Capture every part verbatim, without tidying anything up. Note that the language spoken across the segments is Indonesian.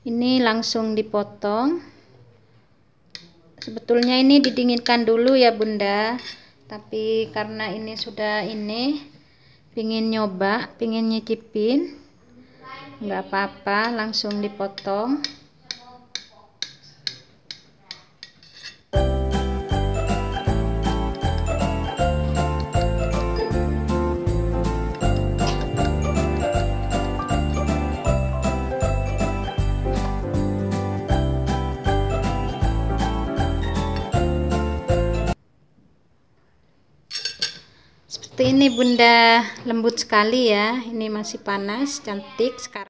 Ini langsung dipotong. Sebetulnya ini didinginkan dulu ya Bunda, tapi karena ini sudah ini pingin nyoba, pingin nyicipin, nggak apa-apa, langsung dipotong. Seperti ini Bunda, lembut sekali ya. Ini masih panas, cantik sekarang.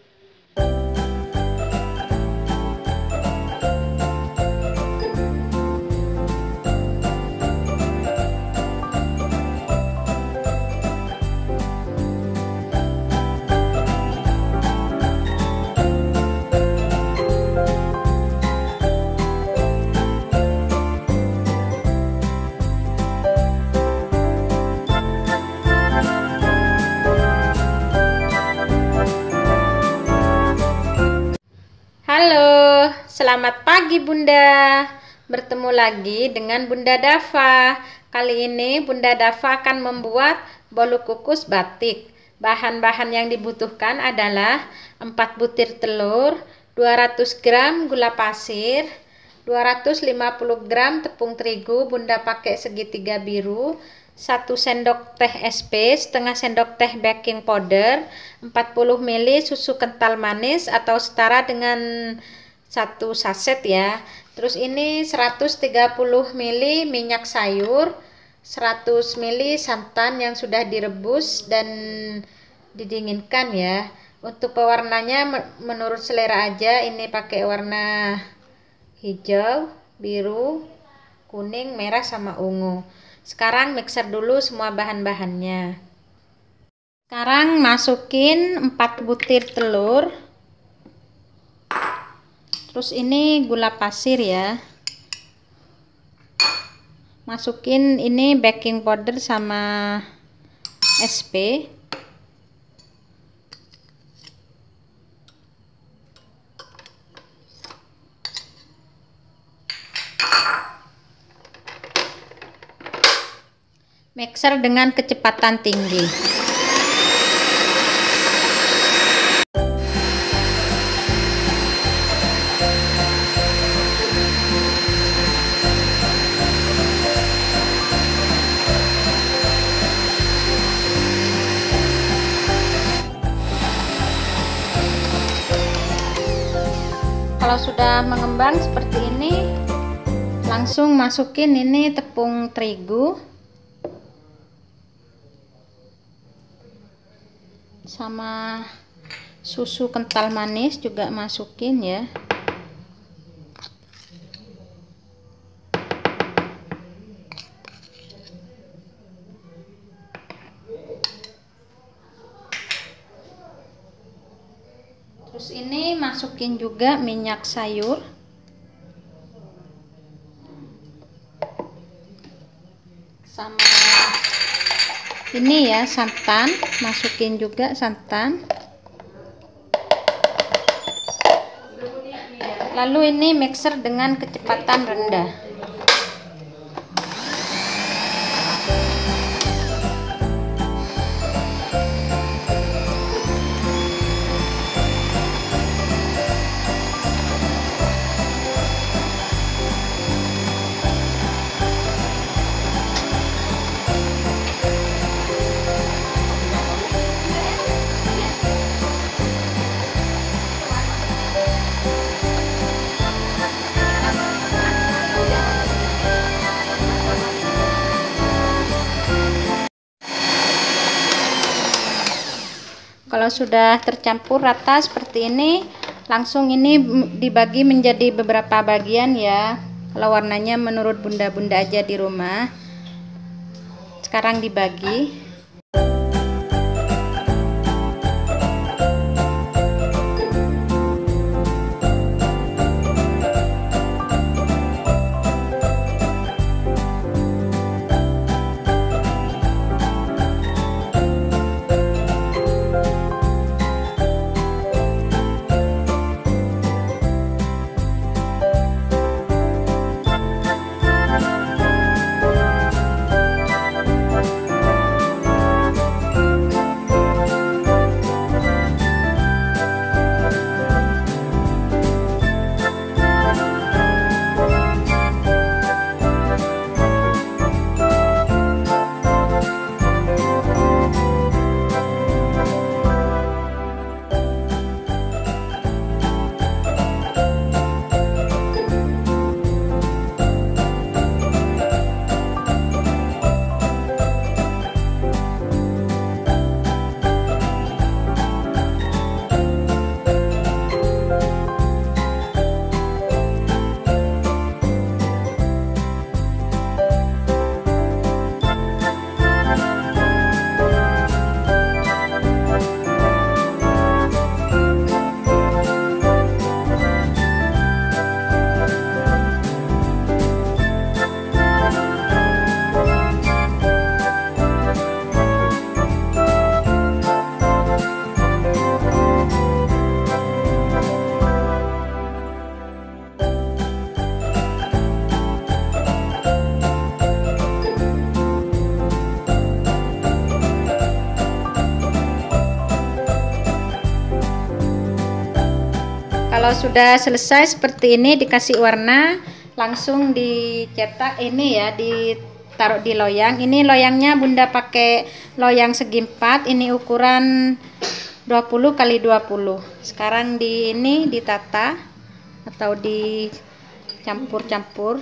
Halo, selamat pagi Bunda. Bertemu lagi dengan Bunda Dava. Kali ini Bunda Dava akan membuat bolu kukus batik. Bahan-bahan yang dibutuhkan adalah empat butir telur, dua ratus gram gula pasir, dua ratus lima puluh gram tepung terigu, Bunda pakai segitiga biru, satu sendok teh S P, setengah sendok teh baking powder, empat puluh mililiter susu kental manis atau setara dengan satu saset ya. Terus ini seratus tiga puluh mililiter minyak sayur, seratus mililiter santan yang sudah direbus dan didinginkan ya. Untuk pewarnanya menurut selera aja, ini pakai warna hijau, biru, kuning, merah sama ungu. Sekarang mixer dulu semua bahan-bahannya. Sekarang masukin empat butir telur. Terus ini gula pasir ya. Masukin ini baking powder sama S P. Mixer dengan kecepatan tinggi. Kalau sudah mengembang seperti ini, langsung masukin ini tepung terigu sama susu kental manis juga masukin ya. Terus ini masukin juga minyak sayur sama ini ya santan, masukin juga santan. Lalu ini mixer dengan kecepatan rendah. Kalau sudah tercampur rata seperti ini, langsung ini dibagi menjadi beberapa bagian ya. Kalau warnanya menurut bunda-bunda aja di rumah. Sekarang dibagi. Kalau sudah selesai seperti ini, dikasih warna, langsung dicetak ini ya, ditaruh di loyang. Ini loyangnya Bunda pakai loyang segi empat, ini ukuran dua puluh kali dua puluh. Sekarang di ini ditata atau dicampur-campur.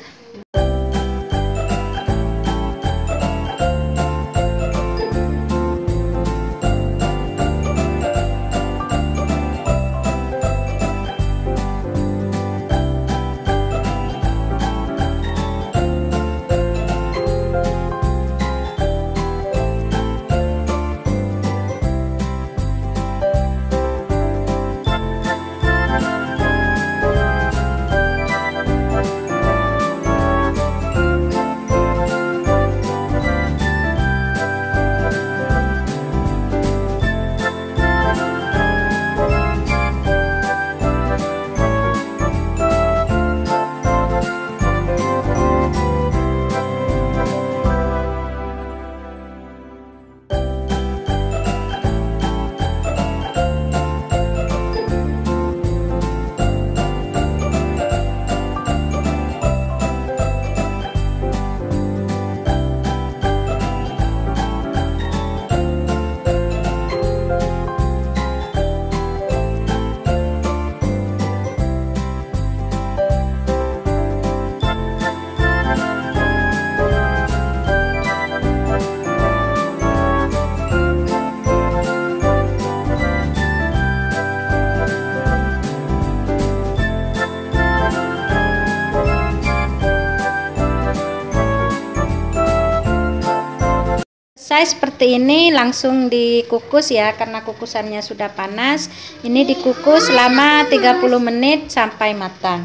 Saya seperti ini langsung dikukus ya, karena kukusannya sudah panas. Ini dikukus selama tiga puluh menit sampai matang.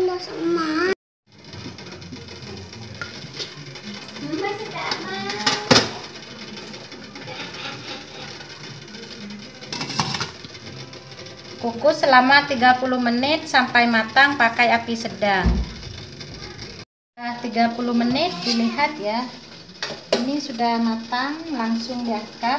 Kukus selama tiga puluh menit sampai matang pakai api sedang. Nah, tiga puluh menit dilihat ya. Ini sudah matang, langsung diangkat.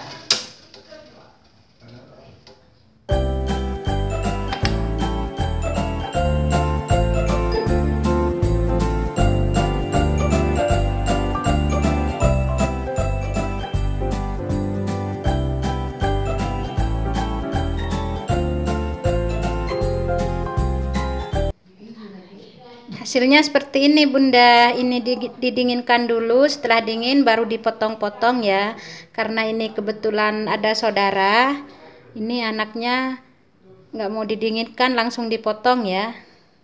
Hasilnya seperti ini Bunda. Ini didinginkan dulu, setelah dingin baru dipotong-potong ya, karena ini kebetulan ada saudara, ini anaknya nggak mau didinginkan, langsung dipotong ya.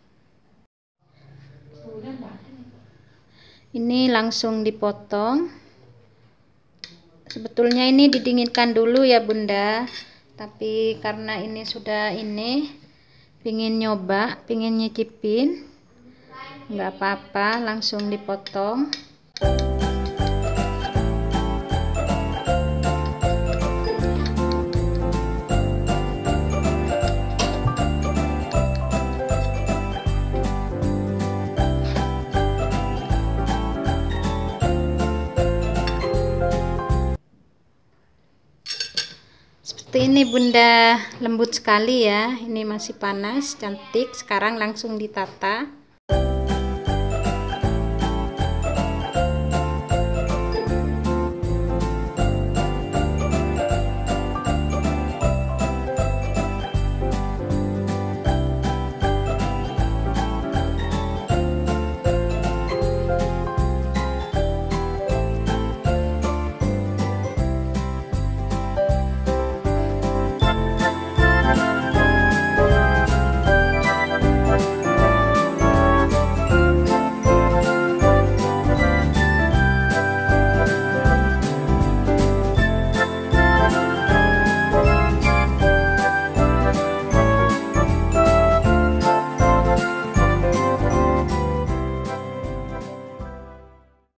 Ini langsung dipotong. Sebetulnya ini didinginkan dulu ya Bunda, tapi karena ini sudah ini pingin nyoba, pingin nyicipin, nggak apa-apa, langsung dipotong. Seperti ini Bunda, lembut sekali ya. Ini masih panas, cantik. Sekarang langsung ditata.